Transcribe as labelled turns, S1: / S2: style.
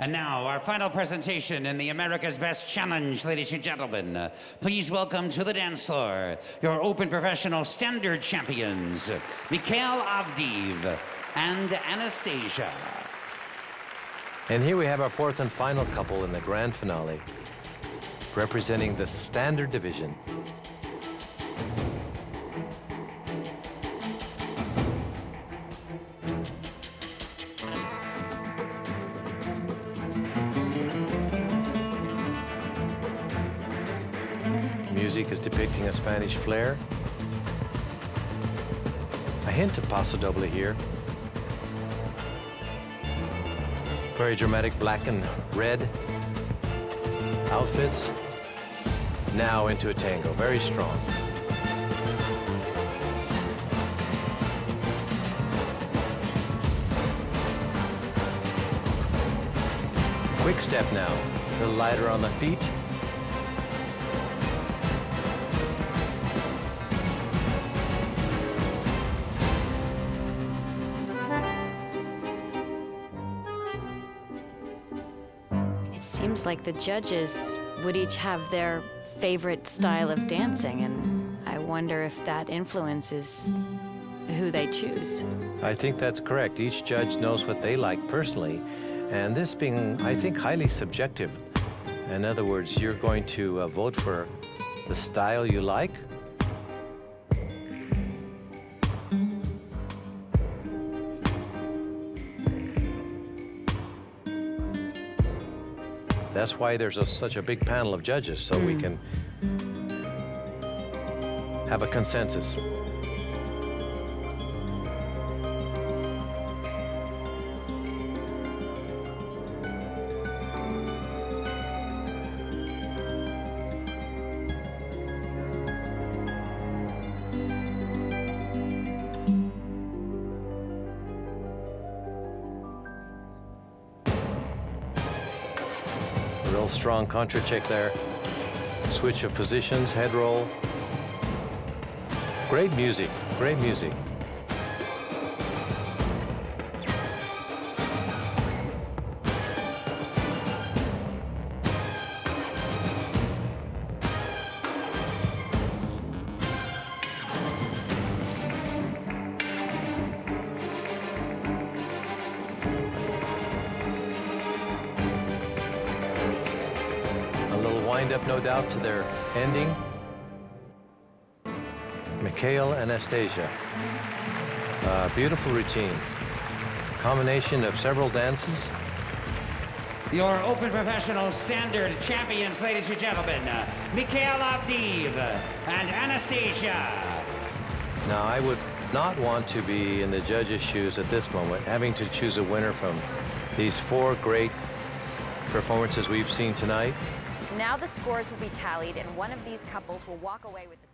S1: And now, our final presentation in the America's Best Challenge, ladies and gentlemen. Please welcome to the dance floor your Open Professional Standard champions, Mikhail Avdiv and Anastasia.
S2: And here we have our fourth and final couple in the grand finale, representing the standard division. Music is depicting a Spanish flair. A hint of Paso Doble here. Very dramatic black and red outfits. Now into a tango, very strong. Quick step now, a little lighter on the feet.
S3: It seems like the judges would each have their favorite style of dancing, and I wonder if that influences who they choose.
S2: I think that's correct. Each judge knows what they like personally, and this being, I think, highly subjective. In other words, you're going to vote for the style you like. That's why there's such a big panel of judges, so we can have a consensus. Real strong contra check there. Switch of positions, head roll. Great music, great music. Wind up, no doubt, to their ending. Mikhail, Anastasia. Beautiful routine. Combination of several dances.
S1: Your Open Professional Standard champions, ladies and gentlemen, Mikhail Avdiv and Anastasia.
S2: Now, I would not want to be in the judges' shoes at this moment, having to choose a winner from these four great performances we've seen tonight.
S4: Now the scores will be tallied, and one of these couples will walk away with the